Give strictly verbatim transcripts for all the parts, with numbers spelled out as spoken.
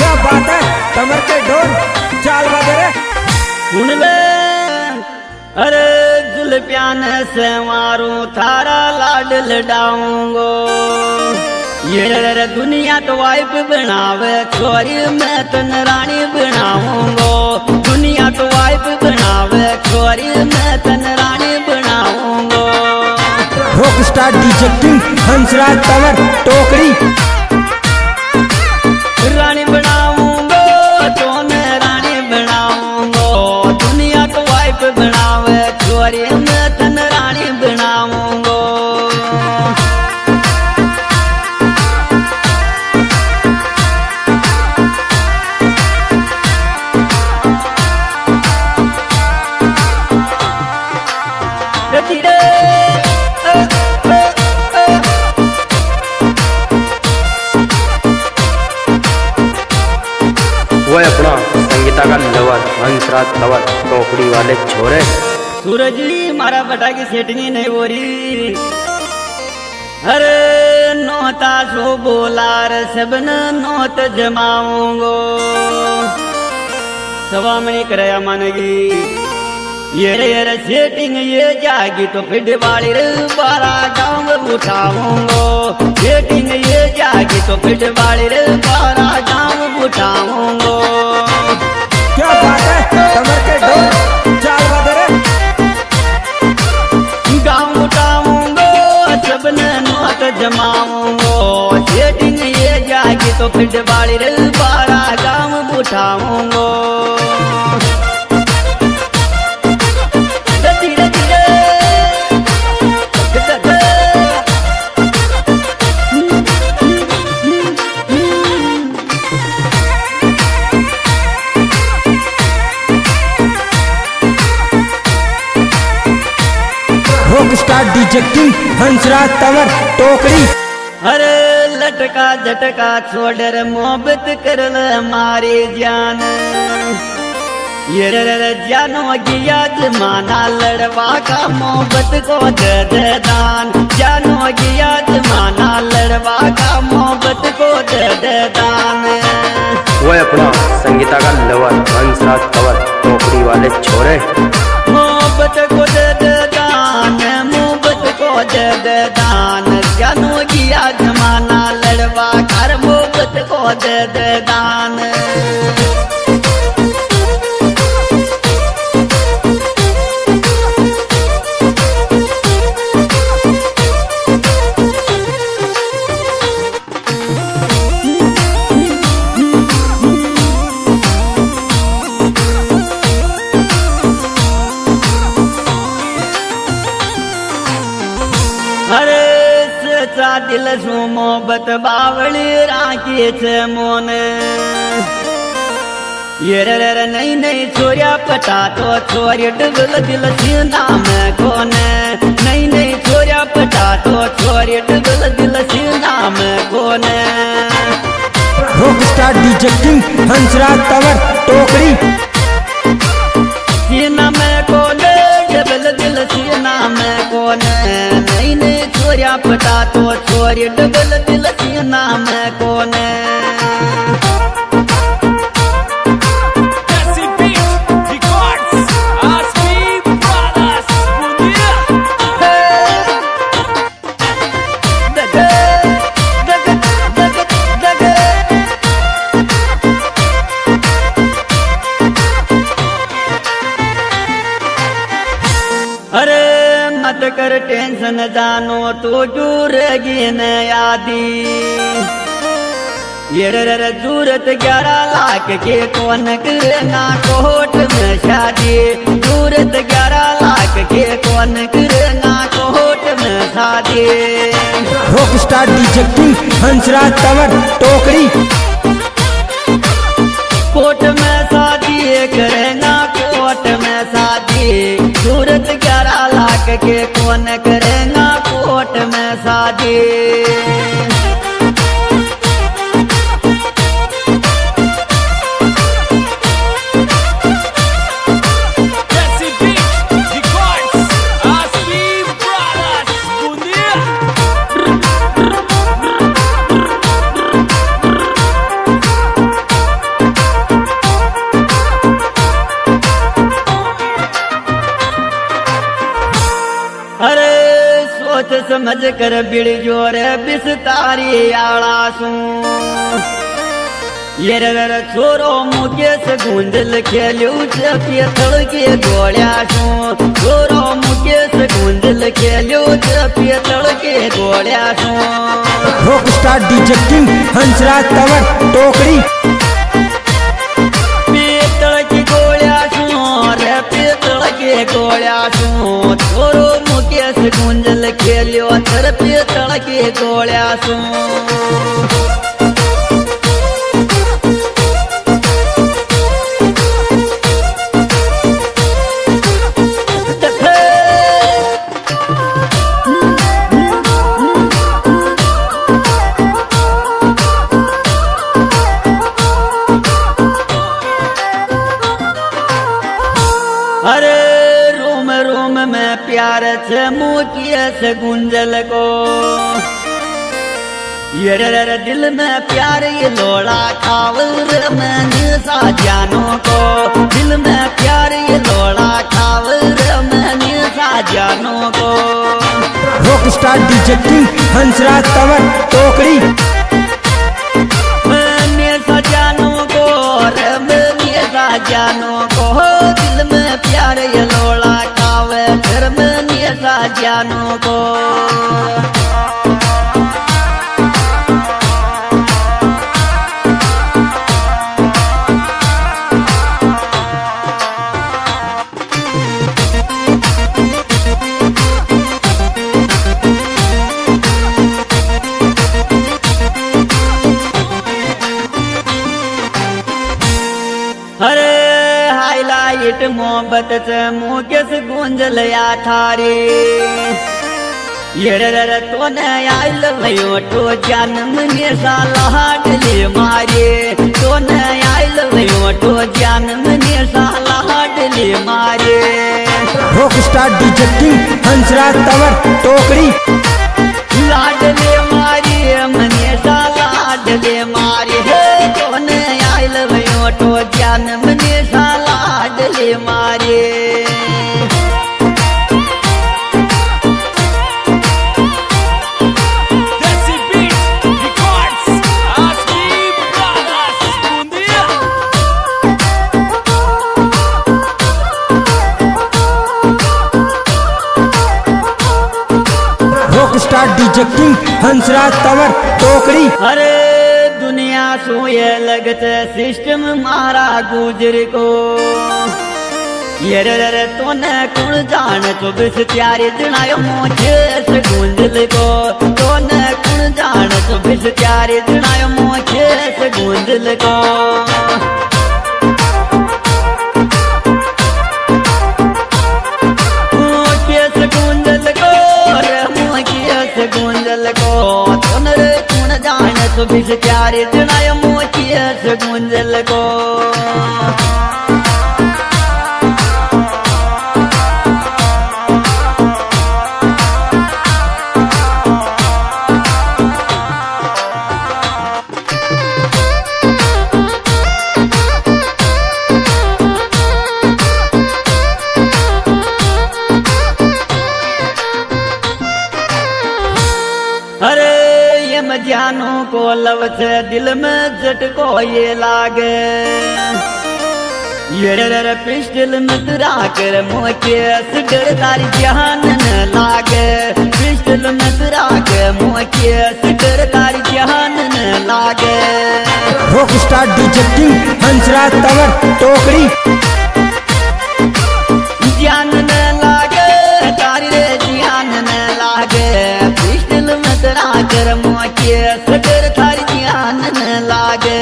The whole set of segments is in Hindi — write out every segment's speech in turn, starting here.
क्या बात है कमर के ढोल चाल वगैरह सुन ले। अरे जुल्फियान से मारूं थारा लाड लडाऊंगो, ये दुनिया तो वाइफ बनावे छोरी मैं तन रानी बनाऊंगो, दुनिया तो वाइफ बनावे छोरी मैं तन रानी बनाऊंगो। Rock star DJ king Hansraj Tanwar टोकरी रानी बनाऊंगो तो मैं रानी बनाऊंगो, दुनिया तो वाइफ बनावे छोरी मैं तन रानी बनाऊंगो। वो अपना संगीता का लवर हंसराज तंवर टोकरी वाले छोरे। सूरज जी मारा बटा की सेटिंग नहीं हो रही। अरे नोता सो बोलार सबन नोत जमाऊंगो, सवा मणि करया मानेगी ये रे सेटिंग ये जागी तो फिर वाली रे बारा गाँव उठाऊंगो, सेटिंग ये जागी तो फिर वाली रे बारा गाँव उठाऊंगो। क्या बात है कमर के ढोल चाल वगैरह गाँव उठाऊंगो सबने नोट जमाऊंगो, सेटिंग ये जागी तो फिर वाली रे बारा गाँव उठाऊंगो। Rock star DJ king Hansraj Tanwar टोकरी। अरे लटका झटका छोड़ मोहब्बत कर मारी जान, ये रे जानो गिया जमाना लड़वा का मोहब्बत को दे दे दान, जानो गिया जमाना लड़वा का मोहब्बत को दे दे दान। वो अपना संगीता का लवर हंसराज तंवर टोकरी वाले छोरे। मोहब्बत को दे दे दान, मोहब्बत को दे दे दान, जानो गिया जमाना लड़वा कर मोहब्बत को दे दे दान। अरे सच्चा दिल सु मोहब्बत बावली राखी छे मोन, ये रे रे नई नई छोरिया पटा तो छोरी डबल दिल सीना में कोने, नई नई छोरिया पटा तो छोरी डबल दिल सीना में कोने। Rock star DJ king Hansraj Tanwar टोकरी सीना में कोने डबल दिल सीना में कोने, नई नई छोरिया पटा तो छोरी डबल दिल सीना में कोने। अरे मत कर टेंशन जानो तो दूर गिन यादी, ये रे जरूरत ग्यारह लाख के कौन करना कोर्ट में शादी, जरूरत ग्यारह लाख के कौन करना कोर्ट में शादी। Rock star DJ king Hansraj Tanwar टोकरी कोर्ट में शादी करेगा कोर्ट में शादी, जरूरत ग्यारह लाख के कौन करेगा कोर्ट में शादी। समझ कर बिड़ जोर बिस्तारी आड़ा सू ये रे छोरो मुकेश गुंजल खेलू पियतल के गोलिया सू छोरो मुकेश गुंजल खेलू पियतल के गोलिया सू rock star DJ king Hansraj Tanwar टोकरी पियतल की गोलिया सू रे पियतल के गोलिया सू छोरो मुकेश गुंजल खेलू तर पियतल के गोलिया सू अरे रोम रोम में प्यार से मुकिया से गुंजल को ये रे दिल में प्यार ये लोड़ा खावर में निशा जानो को दिल में प्यार ये लोड़ा खावर में निशा जानो को rock star DJ king Hansraj Tanwar टोकरी निशा जानो को रे निशा जानो को दिल में प्यार ये लोड़ा खावे फिर में निशा जानो को अरे हाईलाइट मोहब्बत से मुकेश गुंजल या थारी ये रे तो न आइल भयो तो जन्म ने साला हाडले मारे तो न आइल भयो तो जन्म ने साला हाडले मारे rock star DJ king Hansraj Tanwar टोकरी लाडले मारी मने साला हाडले मारे तो न आइल भयो तो जन्म ने साला हाडले मारे rock star DJ king Hansraj Tanwar टोकरी अरे दुनिया सोए लगते सिस्टम मारा गुजर को ये रे तो न कुण जान तो बिस त्यारे जनायो मोचे से गुंजल को तो न कुण जान तो बिस त्यारे जनायो मोचे से गुंजल को गुंजल को तो न कुण जान तो बिस त्यारे जनायो मोचे से गुंजल को अरे ये मजानो को लव से दिल में झटको ये लागे ये रे पिस्टल में तुरा कर मोके सिडर तारी जान न लागे पिस्टल में तुरा के मोके सिडर तारी जान न लागे rock star DJ king Hansraj Tanwar टोकरी जान न लागे तारी रे जान न लागे पिस्टल में तुरा कर मोके सिडर तारी जान न लागे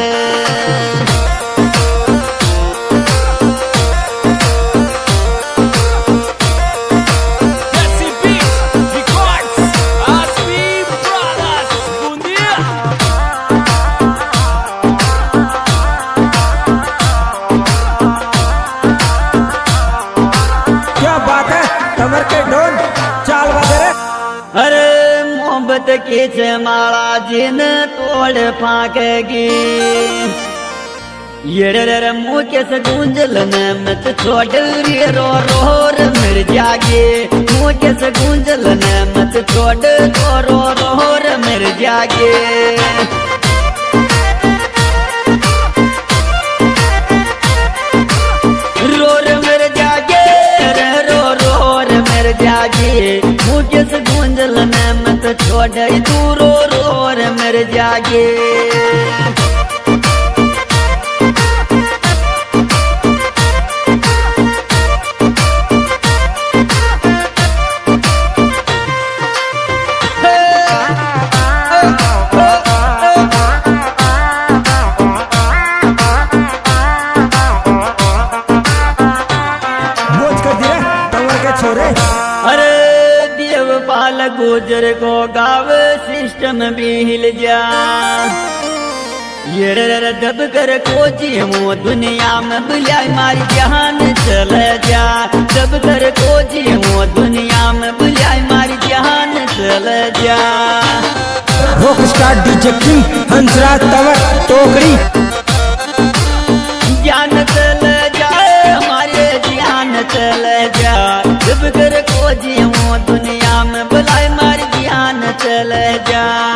तंवर के डोन चाल वगैरह अरे मोहब्बत की माला जिन तोड़ फाकेगी ये रे रे मुँह के से गूंजल न मत छोड़ रे रो रो रे मेरे जागे मुँह के से गूंजल न मत छोड़ रो रो रो रे मेरे जागे रो रे मेरे जागे रे रो रो रे मेरे जागे मुँह के से गूंजल न मत छोड़ तू रो रो रे मेरे जागे अरे देवपाल गुजर को गाव सिस्टम भी हिल जा ये रे दब कर कोची मो दुनिया में बुलाए मारी जहान चल जा दब कर कोची मो दुनिया में बुलाए मारी जहान चल जा rock star DJ king Hansraj Tanwar टोकरी जान चल जाए हमारे जान चल जा जब कर को जी दुनिया में बुलाए मारी जान चल जा।